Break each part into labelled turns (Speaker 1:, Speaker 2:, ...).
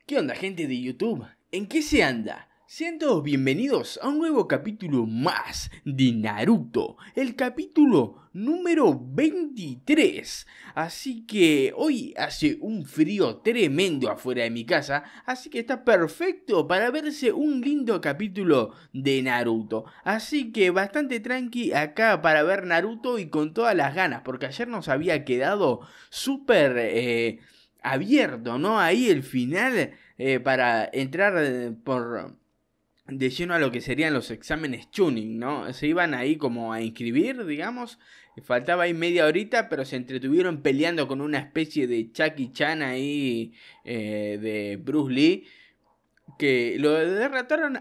Speaker 1: ¿Qué onda, gente de YouTube? ¿En qué se anda? Sean todos bienvenidos a un nuevo capítulo más de Naruto, el capítulo número 23. Así que hoy hace un frío tremendo afuera de mi casa, así que está perfecto para verse un lindo capítulo de Naruto. Así que bastante tranqui acá para ver Naruto y con todas las ganas, porque ayer nos había quedado súper abierto, ¿no? Ahí el final para entrar por de lleno a lo que serían los exámenes Chunin, ¿no? Se iban ahí como a inscribir, digamos. Faltaba ahí media horita, pero se entretuvieron peleando con una especie de Jackie Chan ahí de Bruce Lee. Que lo derrotaron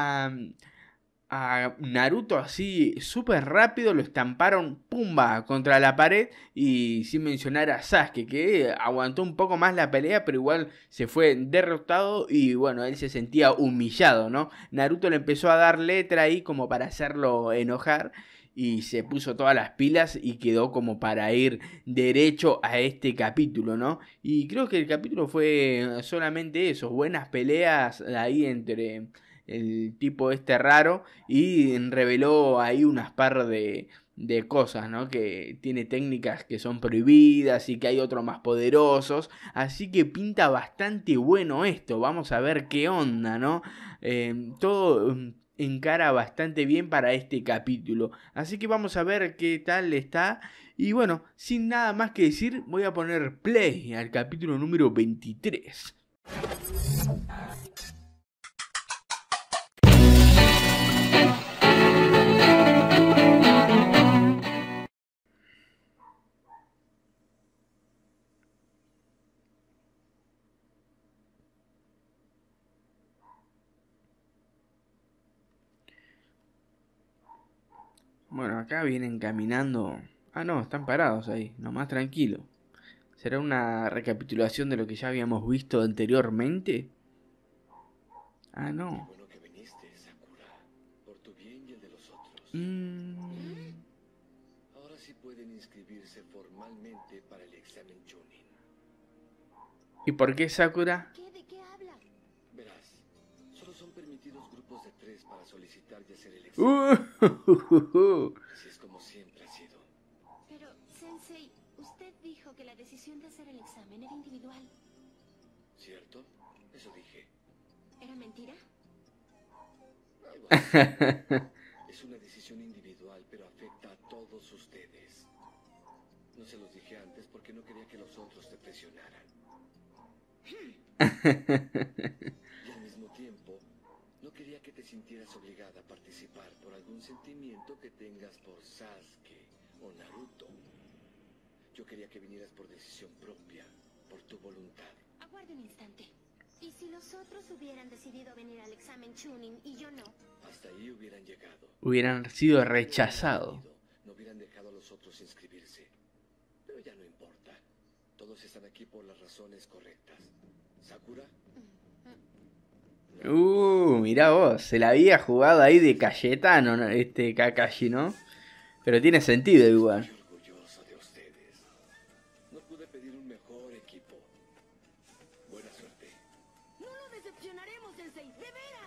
Speaker 1: a Naruto así súper rápido, lo estamparon pumba contra la pared y sin mencionar a Sasuke que aguantó un poco más la pelea pero igual se fue derrotado y bueno, él se sentía humillado, ¿no? Naruto le empezó a dar letra ahí como para hacerlo enojar y se puso todas las pilas y quedó como para ir derecho a este capítulo, ¿no? Y creo que el capítulo fue solamente eso, buenas peleas ahí entre el tipo este raro y reveló ahí unas par de cosas, ¿no? Que tiene técnicas que son prohibidas y que hay otros más poderosos, así que pinta bastante bueno esto, vamos a ver qué onda, ¿no? Todo encara bastante bien para este capítulo, así que vamos a ver qué tal está. Y bueno, sin nada más que decir, voy a poner play al capítulo número 23. Bueno, acá vienen caminando. Ah, no, están parados ahí, nomás tranquilo. ¿Será una recapitulación de lo que ya habíamos visto anteriormente? Ah, no.
Speaker 2: Qué bueno que viniste, Sakura, por tu bien y el de los otros. Ahora sí pueden inscribirse formalmente para el examen Chunin.
Speaker 1: ¿Y por qué Sakura?
Speaker 3: ¿Qué? ¿De qué habla?
Speaker 2: Verás, solo son permitidos grupos de 3 para solicitar y hacer el examen. Así es como siempre ha sido.
Speaker 3: Pero, Sensei, usted dijo que la decisión de hacer el examen era individual.
Speaker 2: ¿Cierto? Eso dije.
Speaker 3: ¿Era mentira?
Speaker 2: Algo así. Es una decisión individual, pero afecta a todos ustedes. No se los dije antes porque no quería que los otros te presionaran. Y al mismo tiempo, no quería que te sintieras obligada a participar por algún sentimiento que tengas por Sasuke o Naruto. Yo quería que vinieras por decisión propia, por tu voluntad.
Speaker 3: Aguarde un instante. ¿Y si los otros hubieran decidido venir al examen Chunin y yo no?
Speaker 2: Hasta ahí hubieran llegado.
Speaker 1: Hubieran sido rechazados.
Speaker 2: No hubieran dejado a los otros inscribirse. Pero ya no importa. Todos están aquí por las razones correctas. ¿Sakura?
Speaker 1: Mirá vos, se la había jugado ahí de Cayetano, ¿no? Este Kakashi, ¿no? Pero tiene sentido igual.
Speaker 2: Estoy orgulloso de ustedes. No pude pedir un mejor equipo. Buena suerte.
Speaker 3: ¡No lo decepcionaremos, Sensei! ¡De veras!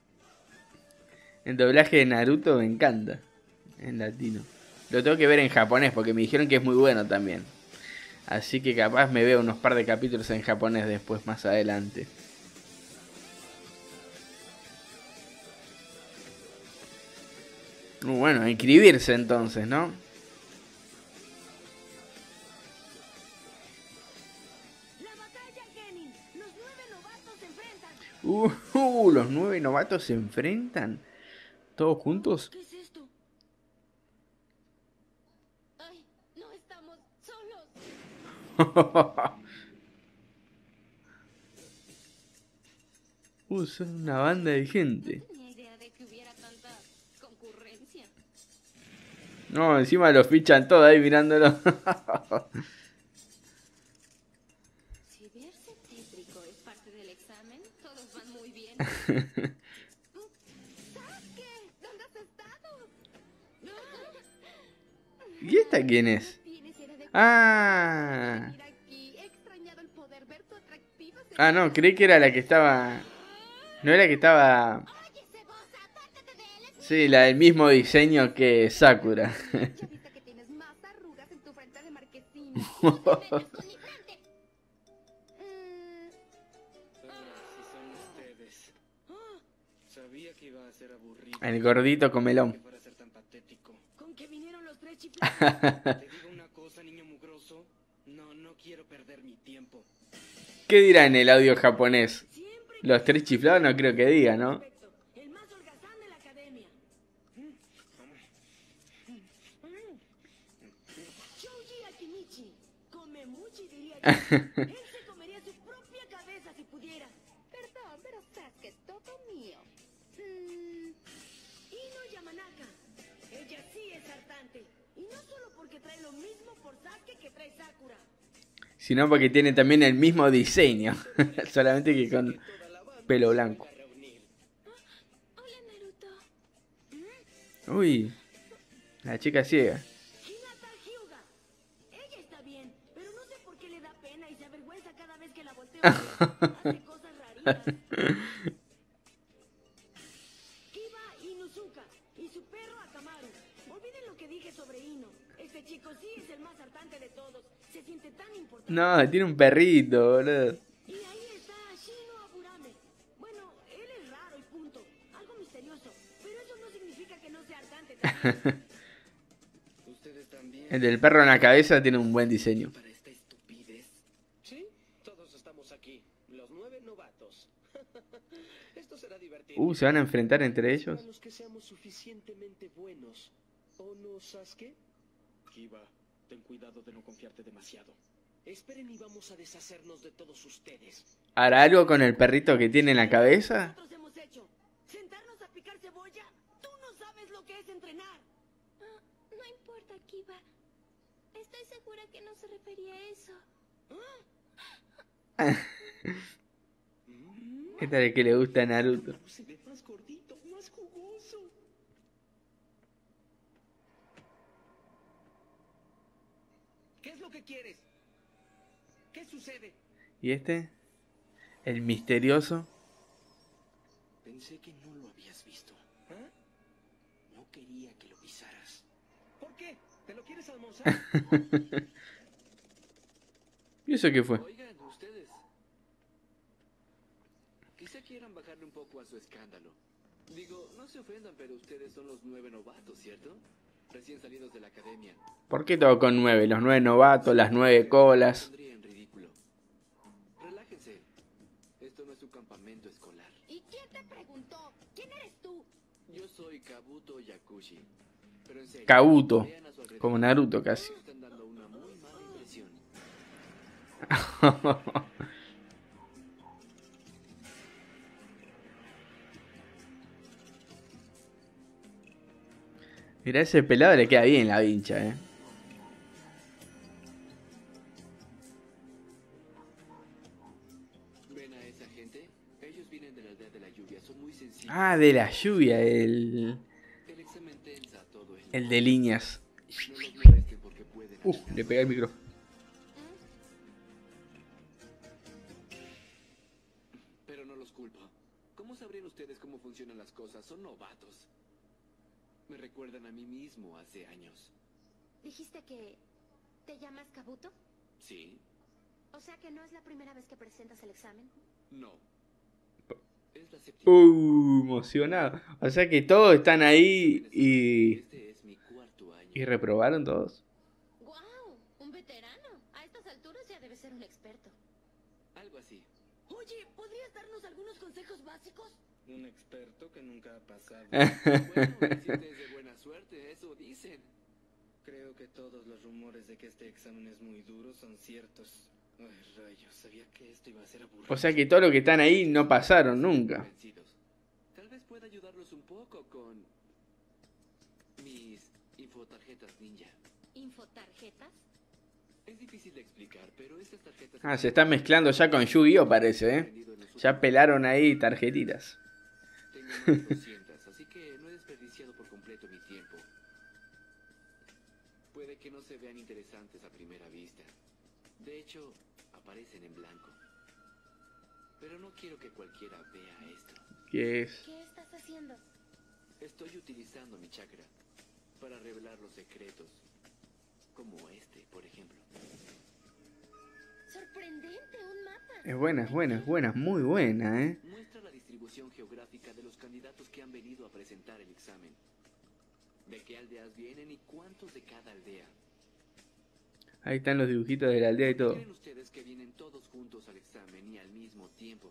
Speaker 1: El doblaje de Naruto me encanta. En latino. Lo tengo que ver en japonés porque me dijeron que es muy bueno también. Así que capaz me veo unos par de capítulos en japonés después, más adelante. Bueno, inscribirse entonces, ¿no?
Speaker 3: ¡La batalla, Genin! ¡Los 9 novatos se enfrentan!
Speaker 1: Los 9 novatos se enfrentan. ¿Todos juntos?
Speaker 3: ¿Qué es esto? ¡Ay! ¡No estamos solos!
Speaker 1: Son una banda de gente.
Speaker 3: No tenía idea de que hubiera tanta concurrencia.
Speaker 1: No, encima lo fichan todo ahí mirándolo.
Speaker 3: Si verse tétrico es parte del examen, todos van muy bien. ¿Sasuke? ¿Dónde has estado?
Speaker 1: ¿Y esta quién es?
Speaker 3: Tienes era de
Speaker 1: Ah,
Speaker 3: venir aquí. He extrañado el poder ver tu atractiva
Speaker 1: Ah, no, creí que era la que estaba... No era que estaba...
Speaker 3: Oye, cebosa, apártate de él. Es
Speaker 1: Sí, la del mismo diseño que Sakura.
Speaker 3: Ya viste que tienes más arrugas en tu frente de marquesina. No te metas con mi frente.
Speaker 2: Si son ustedes. Sabía que iba a ser aburrido.
Speaker 1: El gordito
Speaker 2: Que
Speaker 1: comelón.
Speaker 2: fuera a ser tan patético. Con que vinieron los tres chiflados. Te digo una cosa, niño mugroso. No quiero perder mi tiempo.
Speaker 1: ¿Qué dirá en el audio japonés? Los tres chiflados no creo que diga, ¿no?
Speaker 2: El más holgazán de la academia. Shoji Akinichi. Come mucho y diría yo. Él se comería su propia cabeza si pudiera.
Speaker 3: Perdón, pero Sasuke es todo mío.
Speaker 2: Ino Yamanaka. Ella sí es hartante. Y no solo porque trae lo mismo por Sasuke que trae Sakura.
Speaker 1: Sino porque tiene también el mismo diseño. Solamente que con pelo blanco.
Speaker 3: Hola, Naruto.
Speaker 1: Uy, la chica ciega.
Speaker 2: Hinata Hyuga. Ella está bien, pero no sé por qué le da pena y se avergüenza cada vez que la volteo a ver. Hace cosas raritas. Kiba Inuzuka y su perro Akamaru. Olviden lo que dije sobre Ino. Este chico sí es el más hartante de todos. Se siente tan importante.
Speaker 1: No, tiene un perrito, boludo.
Speaker 2: Y ahí está Shino Aburame. Bueno, él es raro y punto. Algo misterioso. Pero eso no significa que no sea hartante también. Ustedes también.
Speaker 1: El del perro en la cabeza tiene un buen diseño.
Speaker 2: Para esta estupidez. Sí, todos estamos aquí. Los 9 novatos. Esto será divertido.
Speaker 1: ¿Se van a enfrentar entre ellos?
Speaker 2: Para los que seamos suficientemente buenos. ¿O no, Sasuke? Kiba, ten cuidado de no confiarte demasiado. Esperen y vamos a deshacernos de todos ustedes.
Speaker 1: ¿Hará algo con el perrito que tiene en la cabeza?
Speaker 2: Nosotros hemos hecho. ¿Sentarnos a picar cebolla? Tú no sabes lo que es entrenar.
Speaker 3: No importa, Kiba. Estoy segura que no se refería a eso.
Speaker 1: Esta es la que le gusta a Naruto.
Speaker 2: Se ve más gordito, más jugoso. ¿Qué es lo que quieres? ¿Qué sucede?
Speaker 1: ¿Y este? El misterioso.
Speaker 2: Pensé que no lo habías visto. ¿Ah? No quería que lo pisaras. ¿Por qué? ¿Te lo quieres almorzar?
Speaker 1: ¿Y eso qué fue?
Speaker 2: Oigan, ustedes. Quizá quieran bajarle un poco a su escándalo. Digo, no se ofendan, pero ustedes son los 9 novatos, ¿cierto? Recién salidos de la academia.
Speaker 1: ¿Por qué todo con 9? Los 9 novatos, las 9 colas.
Speaker 2: Pondría en ridículo. Relájense. Esto no es un campamento escolar.
Speaker 3: ¿Y quién te preguntó? ¿Quién eres tú?
Speaker 2: Yo soy Kabuto Yakushi. Pero en serio,
Speaker 1: Kabuto.
Speaker 2: vean a su alrededor.
Speaker 1: Como Naruto casi.
Speaker 2: Están dando una muy mala impresión.
Speaker 1: Mira, ese pelado le queda bien la vincha,
Speaker 2: ¿Ven a esa gente? Ellos vienen de la aldea de la lluvia. Son muy sencillos.
Speaker 1: Ah, de la lluvia, el
Speaker 2: El examen tensa todo el
Speaker 1: de líneas.
Speaker 2: No los molesten porque pueden.
Speaker 1: Le pegué el micrófono.
Speaker 2: Pero no los culpo. ¿Cómo sabrían ustedes cómo funcionan las cosas? Son novatos. Me recuerdan a mí mismo hace años.
Speaker 3: ¿Dijiste que te llamas Kabuto?
Speaker 2: ¿Sí?
Speaker 3: O sea que no es la primera vez que presentas el examen.
Speaker 2: No. Es la séptima.
Speaker 1: Emocionado. O sea que todos están ahí
Speaker 2: Este es mi cuarto año.
Speaker 1: y reprobaron todos.
Speaker 3: ¡Guau! Un veterano. A estas alturas ya debe ser un experto.
Speaker 2: Algo así. Oye, ¿podrías darnos algunos consejos básicos?
Speaker 4: Un experto que nunca ha pasado.
Speaker 2: Bueno, la cita es de buena suerte, eso dicen.
Speaker 4: Creo que todos los rumores de que este examen es muy duro son ciertos. Ay, rayos, sabía que esto iba a ser aburrido.
Speaker 1: O sea que todos los que están ahí no pasaron nunca.
Speaker 2: Convencidos. Tal vez pueda ayudarlos un poco con mis infotarjetas ninja.
Speaker 3: ¿Infotarjetas?
Speaker 2: Es difícil de explicar, pero estas tarjetas...
Speaker 1: Ah, se están mezclando ya con Yu-Gi-Oh parece, Ya pelaron ahí tarjetitas.
Speaker 2: Tengo más de 200, así que no he desperdiciado por completo mi tiempo. Puede que no se vean interesantes a primera vista. De hecho, aparecen en blanco. Pero no quiero que cualquiera vea esto.
Speaker 1: ¿Qué es?
Speaker 3: ¿Qué estás haciendo?
Speaker 2: Estoy utilizando mi chakra para revelar los secretos. Como este, por ejemplo.
Speaker 3: Sorprendente, un mapa.
Speaker 1: Es buena, es buena, es buena, muy buena, ¿eh?
Speaker 2: Muestra la distribución geográfica de los candidatos que han venido a presentar el examen. De qué aldeas vienen y cuántos de cada aldea.
Speaker 1: Ahí están los dibujitos de la aldea y
Speaker 2: ¿Por qué
Speaker 1: todo.
Speaker 2: creen ustedes que vienen todos juntos al examen y al mismo tiempo?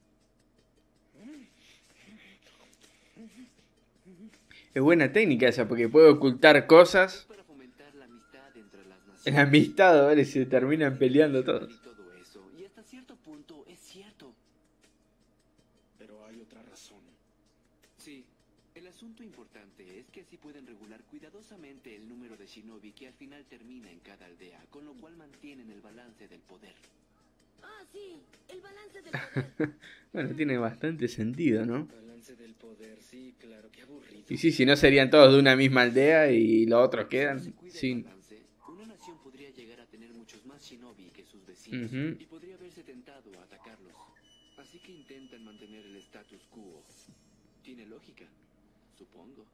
Speaker 1: Es buena técnica esa porque puede ocultar
Speaker 2: Es
Speaker 1: cosas.
Speaker 2: para fomentar la amistad entre las naciones.
Speaker 1: En la amistad, ¿vale? Se terminan peleando
Speaker 2: Y
Speaker 1: todos.
Speaker 2: todo eso, y hasta cierto punto es cierto.
Speaker 4: Pero hay otra razón.
Speaker 2: Sí, el asunto importante es que así pueden regular cuidadosamente el número de shinobi que al final termina en cada aldea, con lo cual mantienen el balance del poder.
Speaker 3: Ah, sí, el balance del poder.
Speaker 1: Bueno, tiene bastante sentido, ¿no?
Speaker 4: Balance del poder, sí, claro, qué aburrido.
Speaker 1: Y sí, si no serían todos de una misma aldea y los otros
Speaker 2: Si no
Speaker 1: quedan
Speaker 2: se cuida el
Speaker 1: sin...
Speaker 2: balance, una nación podría llegar a tener muchos más shinobi que sus vecinos
Speaker 1: Ujú.
Speaker 2: y podría verse tentado a atacarlos. Así que intentan mantener el status quo. Tiene lógica, supongo.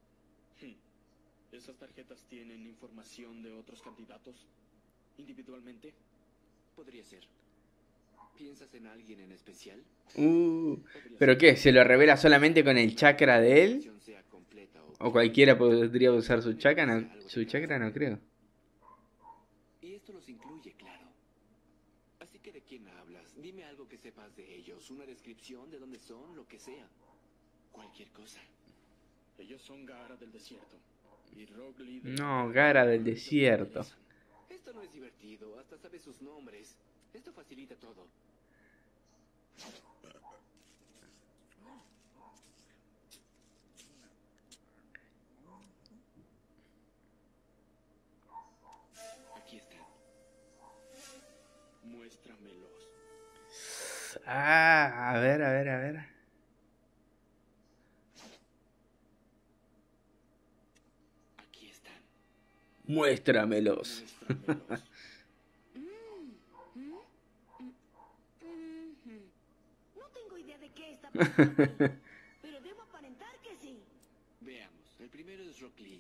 Speaker 4: ¿Esas tarjetas tienen información de otros candidatos? ¿Individualmente?
Speaker 2: Podría ser. ¿Piensas en alguien en especial?
Speaker 4: Podría
Speaker 1: ¿Pero
Speaker 4: ser.
Speaker 1: qué? ¿Se lo revela solamente con el chakra de él?
Speaker 2: Sea completa
Speaker 1: ¿O cualquiera podría usar su chakra? No, su chakra no creo.
Speaker 2: Y esto los incluye, claro. Así que ¿de quién hablas? Dime algo que sepas de ellos, una descripción de dónde son, lo que sea. Cualquier cosa.
Speaker 4: Ellos son Gaara del desierto. Y Rogli del
Speaker 1: No, Gaara del desierto.
Speaker 2: Esto no es divertido, hasta sabes sus nombres. Esto facilita todo. Aquí están.
Speaker 4: Muéstramelos.
Speaker 1: Ah, a ver, a ver, a ver.
Speaker 2: Aquí están.
Speaker 1: Muéstramelos.
Speaker 4: Muéstramelos.
Speaker 3: No tengo idea de qué está pasando aquí, pero debo aparentar que sí.
Speaker 2: Veamos. El primero es Rock Lee.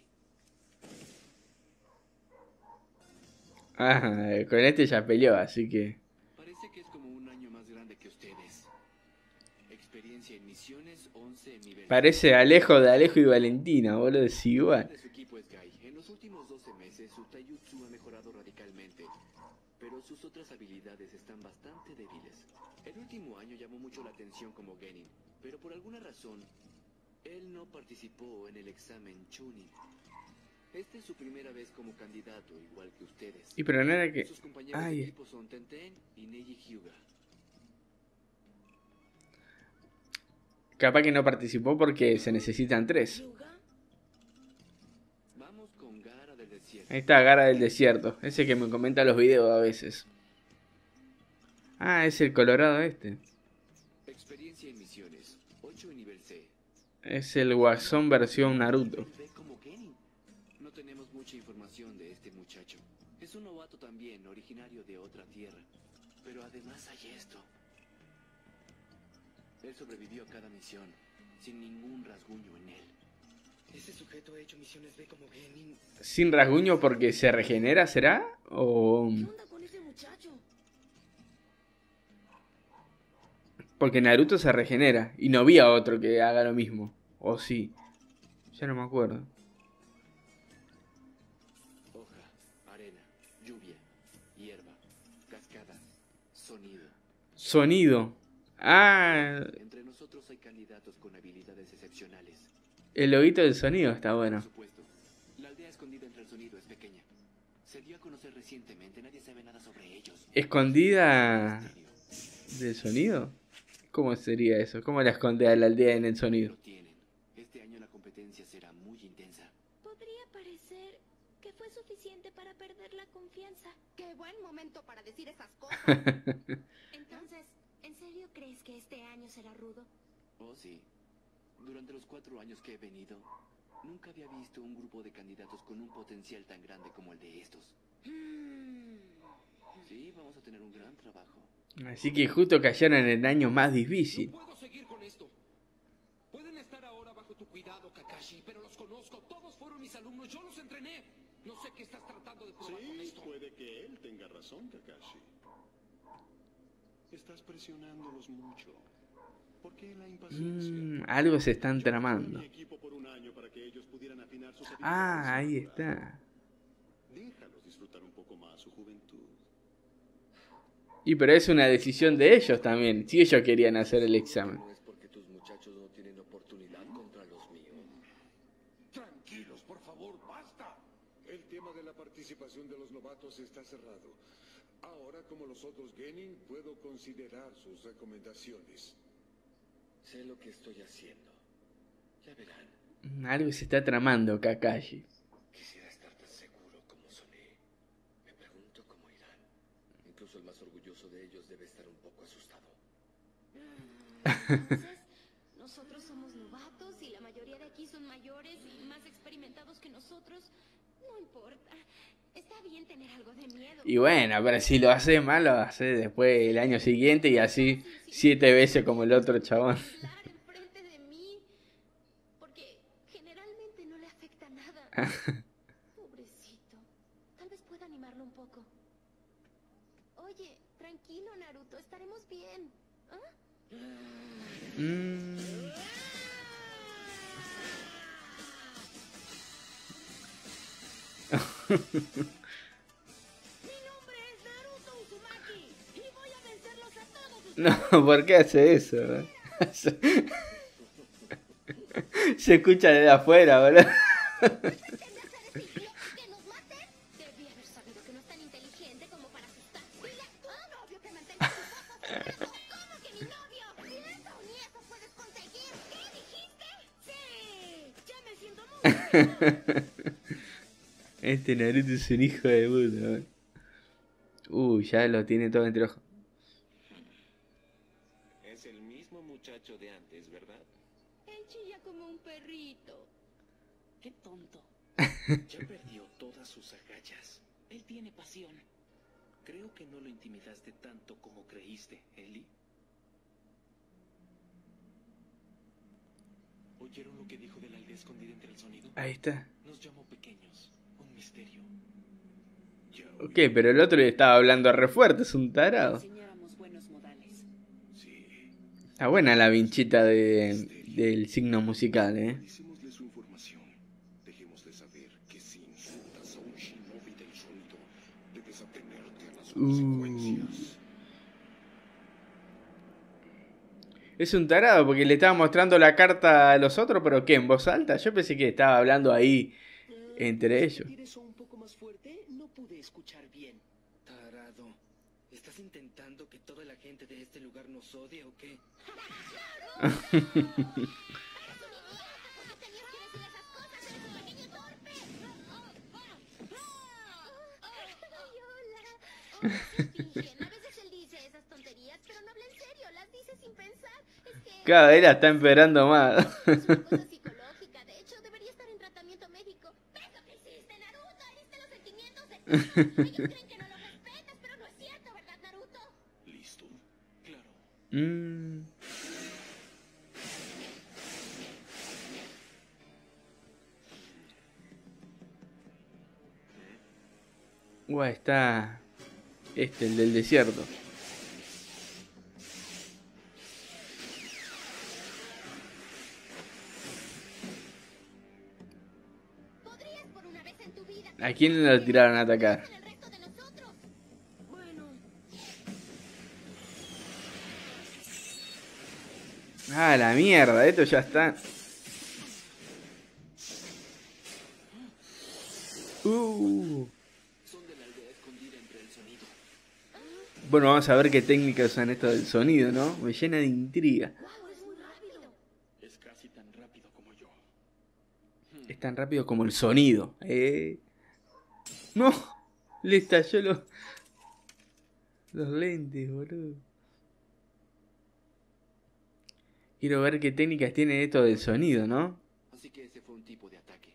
Speaker 1: Ah, con este ya peleó, así que...
Speaker 2: Parece que es como un año más grande que ustedes. Experiencia en misiones 11 en nivel.
Speaker 1: Parece Alejo de Alejo y Valentina, boludo, es
Speaker 2: El
Speaker 1: igual.
Speaker 2: de su equipo es Gai. En los últimos 12 meses su taijutsu ha mejorado radicalmente, pero sus otras habilidades están bastante débiles. El último año llamó mucho la atención como Genin, pero por alguna razón, él no participó en el examen Chunin. Esta es su primera vez como candidato, igual que ustedes.
Speaker 1: Y pero no era que...
Speaker 2: Sus compañeros de
Speaker 1: Ay,
Speaker 2: equipo son Tenten y Neji Hyuga.
Speaker 1: capaz que no participó porque se necesitan 3.
Speaker 3: ¿Yuga?
Speaker 2: Vamos con Gaara del desierto.
Speaker 1: Ahí está, Gaara del desierto. Ese que me comenta los videos a veces. Ah, es el colorado este.
Speaker 2: Experiencia en misiones 8 en nivel C.
Speaker 1: Es el Guasón versión Naruto.
Speaker 2: Ve como Genin. No tenemos mucha información de este muchacho. Es un novato también, originario de otra tierra. Pero además hay esto. Él sobrevivió a cada misión, sin ningún rasguño en él.
Speaker 4: Ese sujeto ha hecho misiones B como Genin.
Speaker 1: Sin rasguño porque se regenera, ¿será? O...
Speaker 3: ¿Qué onda con ese muchacho?
Speaker 1: Porque Naruto se regenera. Y no vi a otro que haga lo mismo. O sí. Ya no me acuerdo.
Speaker 2: Hoja, arena, lluvia, hierba, cascada, sonido.
Speaker 1: Sonido. Ah,
Speaker 2: Entre nosotros hay candidatos con habilidades excepcionales.
Speaker 1: el loguito del sonido está
Speaker 2: Por
Speaker 1: bueno.
Speaker 2: supuesto, la aldea escondida entre el sonido es pequeña. Se dio a conocer recientemente, nadie sabe nada sobre ellos.
Speaker 1: ¿Escondida
Speaker 2: Misterio.
Speaker 1: del sonido? ¿Cómo sería eso? ¿Cómo la esconde a la aldea en el sonido?
Speaker 2: Lo tienen. Este año la competencia será muy intensa.
Speaker 3: Podría parecer que fue suficiente para perder la confianza. Qué buen momento para decir esas cosas. Entonces, ¿en serio crees que este año será rudo?
Speaker 2: Oh, sí. Durante los 4 años que he venido, nunca había visto un grupo de candidatos con un potencial tan grande como el de estos. Sí, vamos a tener un gran trabajo.
Speaker 1: Así que justo cayeron en el año más difícil.
Speaker 5: No puedo seguir con esto. Pueden estar ahora bajo tu cuidado, Kakashi, pero los conozco. Todos fueron mis alumnos. Yo los entrené. No sé qué estás tratando de probar con
Speaker 6: Sí,
Speaker 5: esto.
Speaker 6: puede que él tenga razón, Kakashi. Estás presionándolos mucho. ¿Por qué la impaciencia?
Speaker 1: Algo se están
Speaker 6: Yo preparé
Speaker 1: tramando.
Speaker 6: a mi equipo por un año para que ellos pudieran afinar sus
Speaker 1: Ah, ahí
Speaker 6: habilidades en
Speaker 1: está.
Speaker 6: Déjalos disfrutar un poco más su juventud.
Speaker 1: Y pero es una decisión de ellos también. Si ellos querían hacer el examen.
Speaker 2: No es porque tus muchachos no tienen oportunidad contra los míos.
Speaker 7: Tranquilos, por favor, basta. El tema de la participación de los novatos está cerrado. Ahora, como los otros Genin, puedo considerar sus recomendaciones.
Speaker 2: Sé lo que estoy haciendo. Ya verán.
Speaker 1: Algo se está tramando, Kakashi.
Speaker 2: Quisiera estar tan seguro como soné. Me pregunto cómo irán. Incluso el más orgulloso de ellos debe estar un poco asustado.
Speaker 3: Entonces, nosotros somos novatos y la mayoría de aquí son mayores y más experimentados que nosotros. No importa. Está bien tener algo de miedo.
Speaker 1: Y bueno, pero si lo hace mal, lo hace después el año siguiente y así 7 veces como el otro chabón.
Speaker 3: Hablar enfrente de mí, porque generalmente no le afecta nada. Pobrecito. Tal vez pueda animarlo un poco. Oye, tranquilo, Naruto, estaremos bien. ¿Ah?
Speaker 1: Mm.
Speaker 3: Mi nombre es Naruto Uzumaki y voy a vencerlos a todos ustedes.
Speaker 1: No, ¿por qué hace eso? Se escucha desde afuera, boludo.
Speaker 3: ¿Pretende hacer este idiota que nos mate? Debí haber sabido que no es tan inteligente como para asustar. Dile a tu novio que mantenga sus ojos cerrados. ¿Cómo que mi novio? Ni eso puedes conseguir. ¿Qué dijiste? Sí, ya me siento muy bien.
Speaker 1: Este Naruto es un hijo de puta, boludo. Ya lo tiene todo entre ojos.
Speaker 4: Es el mismo muchacho de antes, ¿verdad?
Speaker 3: Él chilla como un perrito.
Speaker 8: Qué tonto.
Speaker 4: Ya perdió todas sus agallas.
Speaker 8: Él tiene pasión.
Speaker 4: Creo que no lo intimidaste tanto como creíste, Eli. ¿Oyeron lo que dijo de la aldea escondida entre el sonido?
Speaker 1: Ahí está.
Speaker 4: Nos llamó pequeños. Un misterio.
Speaker 6: Ya
Speaker 1: Ok, pero el otro le estaba hablando re fuerte, es un tarado.
Speaker 8: Enseñáramos buenos modales.
Speaker 6: sí.
Speaker 1: Está buena la vinchita del signo musical,
Speaker 6: Analicémosle su información. Dejémosle saber que si insultas a un shinobi del sonido, debes atenerte a las consecuencias.
Speaker 1: Es un tarado porque le estaba mostrando la carta a los otros, pero ¿qué? ¿En voz alta? Yo pensé que estaba hablando ahí entre ellos.
Speaker 8: ¿Decir eso un poco más fuerte? No pude escuchar bien.
Speaker 5: Tarado. ¿Estás intentando que toda la gente de este lugar nos odie o qué?
Speaker 3: A veces él dice esas tonterías, pero no habla en serio, las dice sin pensar. Es que
Speaker 1: Cada vez la está empeorando más.
Speaker 3: es una cosa psicológica, de hecho debería estar en tratamiento médico. ¿Ves lo que hiciste, Naruto? Heriste los sentimientos de todos. Ellos creen que no los respetas, pero no es cierto, ¿verdad, Naruto?
Speaker 6: ¿Listo?
Speaker 4: Claro.
Speaker 1: Mm. Está el del desierto.
Speaker 3: Podrías por una vez en tu vida.
Speaker 1: ¿A quién lo tiraron a atacar?
Speaker 3: En el resto de nosotros.
Speaker 8: Bueno,
Speaker 1: Ah, la mierda, esto ya está.
Speaker 4: Son de la aldea escondida entre el sonido.
Speaker 1: Bueno, vamos a ver qué técnicas usan esto del sonido, ¿no? Me llena de intriga.
Speaker 3: Wow, es muy rápido.
Speaker 4: Es casi tan rápido como yo.
Speaker 1: Es tan rápido como el sonido. No, le estalló los lentes, boludo. Quiero ver qué técnicas tiene esto del sonido, ¿no?
Speaker 4: Así que ese fue un tipo de ataque.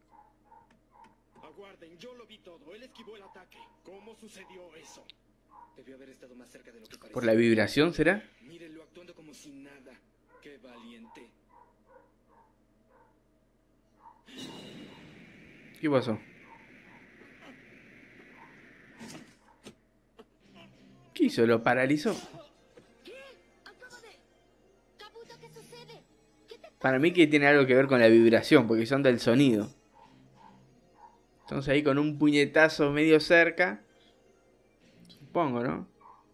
Speaker 6: Aguarden, yo lo vi todo. Él esquivó el ataque. ¿Cómo sucedió eso?
Speaker 4: Debió haber estado más cerca de lo que parecía.
Speaker 1: ¿Por la vibración será?
Speaker 4: Mírenlo actuando como si nada. Qué valiente.
Speaker 1: ¿Qué pasó? ¿Qué hizo? ¿Lo paralizó?
Speaker 3: ¿Qué? Acabo de... Kabuto, ¿qué sucede? ¿Qué te
Speaker 1: Para mí que tiene algo que ver con la vibración, porque son del sonido. Entonces ahí con un puñetazo medio cerca, supongo, ¿no?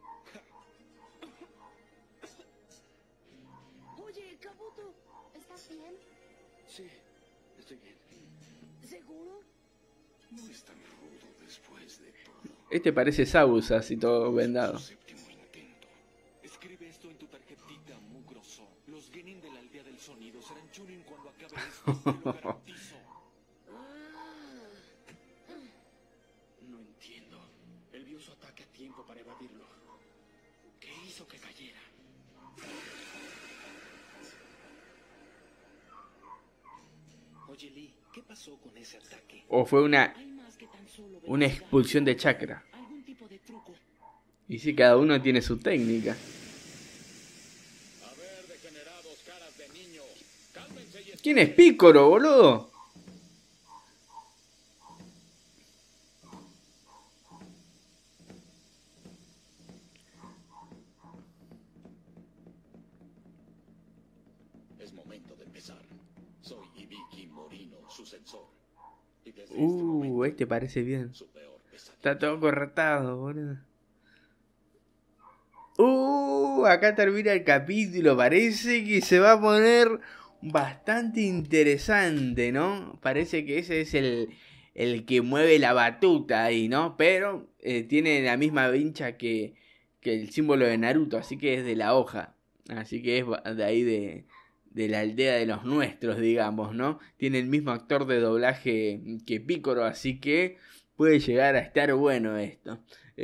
Speaker 3: Oye, Kabuto, ¿estás bien?
Speaker 2: Sí, estoy bien.
Speaker 3: ¿Seguro?
Speaker 6: No es tan rudo después de todo.
Speaker 1: Este parece Saus así todo vendado.
Speaker 6: Séptimo intento.
Speaker 5: Escribe esto en tu tarjetita, mugroso. Los genin de la aldea del sonido serán chunin cuando acabe esto, te lo garantizo.
Speaker 4: No entiendo. Él vio su ataque a tiempo para evadirlo. ¿Qué hizo que cayera? Oye, Lee, ¿qué pasó con ese ataque?
Speaker 1: O fue una
Speaker 8: Hay más que tan solo
Speaker 1: una
Speaker 8: velocidad.
Speaker 1: expulsión de chakra.
Speaker 8: Algún tipo de truco.
Speaker 1: Y sí, cada uno tiene su técnica.
Speaker 7: A ver, degenerados, caras de niño. Cálmense y
Speaker 1: ¿Quién es Pícoro, boludo?
Speaker 6: Es momento de empezar. Soy Ibiki Morino, su sensor. Y desde
Speaker 1: Este parece bien.
Speaker 6: su peor pesadilla.
Speaker 1: Está todo cortado, boludo. Acá termina el capítulo. Parece que se va a poner bastante interesante, ¿no? Parece que ese es el que mueve la batuta ahí, ¿no? Pero tiene la misma vincha que el símbolo de Naruto, así que es de la hoja. Así que es de ahí de la aldea de los nuestros, digamos, ¿no? Tiene el mismo actor de doblaje que Picoro, así que puede llegar a estar bueno esto.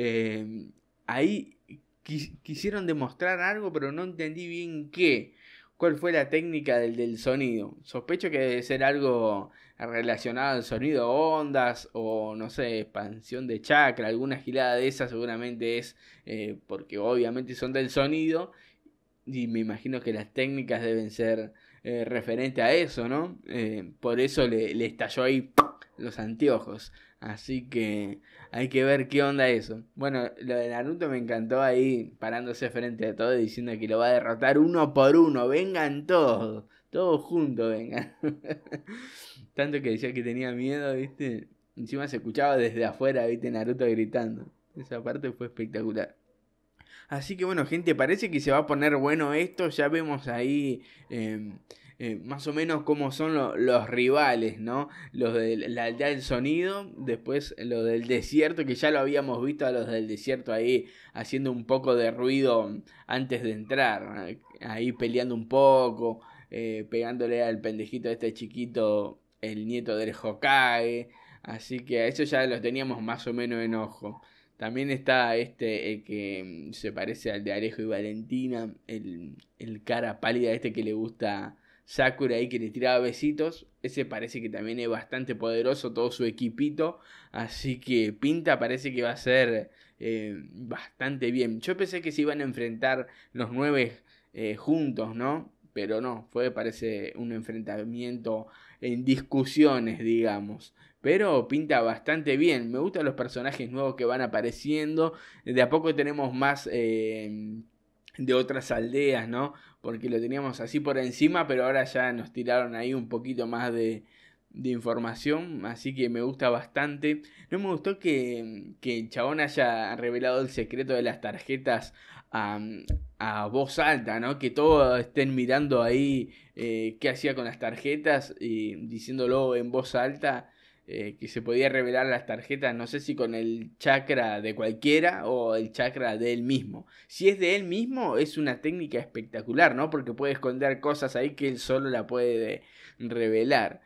Speaker 1: Ahí quisieron demostrar algo, pero no entendí bien qué. ¿Cuál fue la técnica del sonido? Sospecho que debe ser algo relacionado al sonido, ondas o no sé, expansión de chakra, alguna gilada de esas seguramente es porque obviamente son del sonido y me imagino que las técnicas deben ser referente a eso, ¿no? Por eso le estalló ahí ¡pum! Los anteojos. Así que hay que ver qué onda eso. Bueno, lo de Naruto me encantó ahí parándose frente a todo y diciendo que lo va a derrotar uno por uno. Vengan todos juntos vengan. Tanto que decía que tenía miedo, ¿viste? Encima se escuchaba desde afuera, ¿viste? Naruto gritando. Esa parte fue espectacular. Así que bueno, gente, parece que se va a poner bueno esto. Ya vemos ahí más o menos cómo son los rivales, ¿no? Los de la aldea del sonido, después lo del desierto, que ya lo habíamos visto a los del desierto ahí haciendo un poco de ruido antes de entrar, ahí peleando un poco, pegándole al pendejito este chiquito, el nieto del Hokage. Así que a eso ya los teníamos más o menos en ojo. También está el que se parece al de Alejo y Valentina, el cara pálida este que le gusta Sakura ahí que le tiraba besitos. Ese parece que también es bastante poderoso, todo su equipito. Así que pinta parece que va a ser bastante bien. Yo pensé que se iban a enfrentar los 9 juntos, ¿no? Pero no, parece un enfrentamiento en discusiones, digamos. Pero pinta bastante bien. Me gustan los personajes nuevos que van apareciendo. De a poco tenemos más de otras aldeas, ¿no? Porque lo teníamos así por encima, pero ahora ya nos tiraron ahí un poquito más de información. Así que me gusta bastante. No me gustó que el chabón haya revelado el secreto de las tarjetas a voz alta, ¿no? Que todos estén mirando ahí qué hacía con las tarjetas y diciéndolo en voz alta. Que se podía revelar las tarjetas, no sé si con el chakra de cualquiera o el chakra de él mismo. Si es de él mismo, es una técnica espectacular, ¿no? Porque puede esconder cosas ahí que él solo la puede revelar.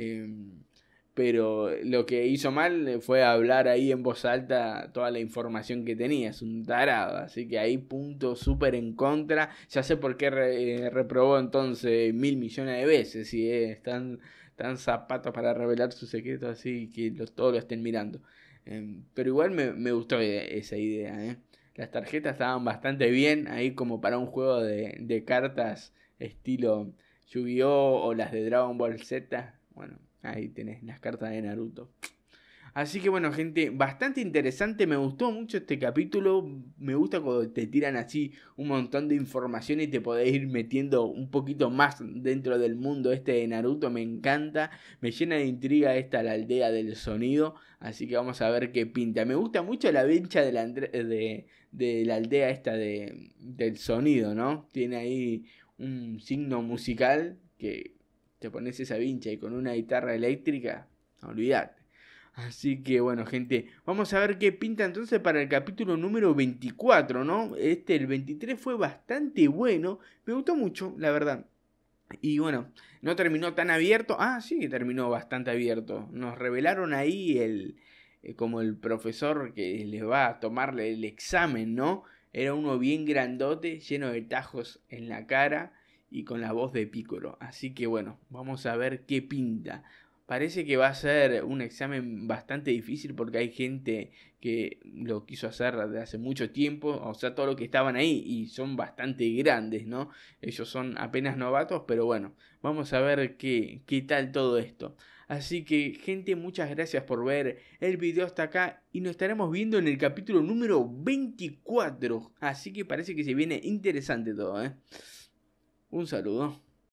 Speaker 1: Pero lo que hizo mal fue hablar ahí en voz alta toda la información que tenía. Es un tarado, así que ahí punto súper en contra. Ya sé por qué reprobó entonces 1.000 millones de veces. Si están zapatos para revelar su secreto así que todos lo estén mirando. Pero igual me gustó esa idea, Las tarjetas estaban bastante bien, ahí como para un juego de cartas estilo Yu-Gi-Oh! O las de Dragon Ball Z. Bueno, ahí tenés las cartas de Naruto. Así que bueno, gente, bastante interesante, me gustó mucho este capítulo. Me gusta cuando te tiran así un montón de información y te podés ir metiendo un poquito más dentro del mundo este de Naruto. Me encanta, me llena de intriga esta la aldea del sonido. Así que vamos a ver qué pinta. Me gusta mucho la vincha de la aldea esta del sonido, ¿no? Tiene ahí un signo musical que te pones esa vincha y con una guitarra eléctrica, olvídate. Así que bueno, gente, vamos a ver qué pinta entonces para el capítulo número 24, ¿no? El 23 fue bastante bueno, me gustó mucho, la verdad. Y bueno, no terminó tan abierto. Ah, sí que terminó bastante abierto. Nos revelaron ahí como el profesor que les va a tomarle el examen, ¿no? Era uno bien grandote, lleno de tajos en la cara y con la voz de Piccolo. Así que bueno, vamos a ver qué pinta. Parece que va a ser un examen bastante difícil porque hay gente que lo quiso hacer desde hace mucho tiempo, o sea, todos los que estaban ahí y son bastante grandes, ¿no? Ellos son apenas novatos, pero bueno, vamos a ver qué tal todo esto. Así que, gente, muchas gracias por ver el video hasta acá y nos estaremos viendo en el capítulo número 24. Así que parece que se viene interesante todo, ¿eh? Un saludo.